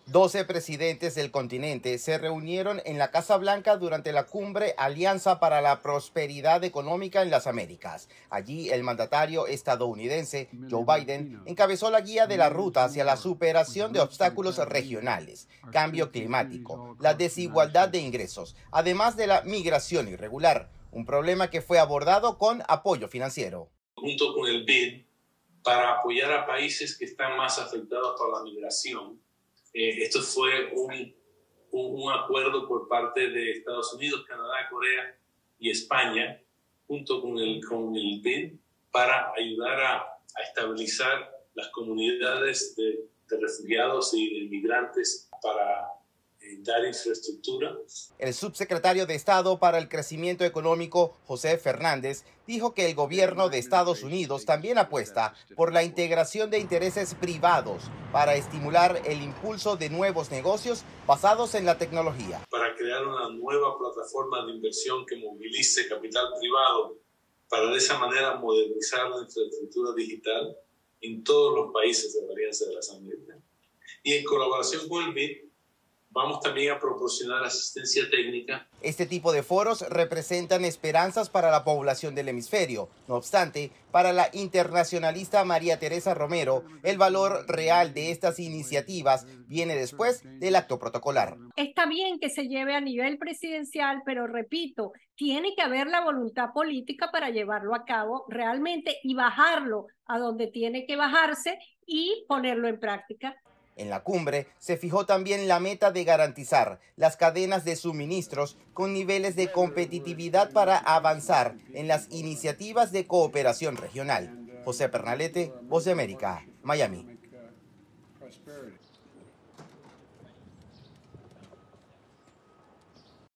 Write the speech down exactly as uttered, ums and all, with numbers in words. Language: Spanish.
doce presidentes del continente se reunieron en la Casa Blanca durante la cumbre Alianza para la Prosperidad Económica en las Américas. Allí el mandatario estadounidense Joe Biden encabezó la guía de la ruta hacia la superación de obstáculos regionales, cambio climático, la desigualdad de ingresos, además de la migración irregular, un problema que fue abordado con apoyo financiero. Junto con el B I D, para apoyar a países que están más afectados por la migración. Eh, esto fue un, un, un acuerdo por parte de Estados Unidos, Canadá, Corea y España, junto con el, con el B I D, para ayudar a, a estabilizar las comunidades de, de refugiados y de inmigrantes para eh, dar infraestructura. El subsecretario de Estado para el Crecimiento Económico, José Fernández, dijo que el gobierno de Estados Unidos también apuesta por la integración de intereses privados para estimular el impulso de nuevos negocios basados en la tecnología. Para crear una nueva plataforma de inversión que movilice capital privado para de esa manera modernizar la infraestructura digital en todos los países de la Alianza de las Américas. Y en colaboración con el B I D, vamos también a proporcionar asistencia técnica. Este tipo de foros representan esperanzas para la población del hemisferio. No obstante, para la internacionalista María Teresa Romero, el valor real de estas iniciativas viene después del acto protocolar. Está bien que se lleve a nivel presidencial, pero repito, tiene que haber la voluntad política para llevarlo a cabo realmente y bajarlo a donde tiene que bajarse y ponerlo en práctica. En la cumbre se fijó también la meta de garantizar las cadenas de suministros con niveles de competitividad para avanzar en las iniciativas de cooperación regional. José Pernalete, Voz de América, Miami.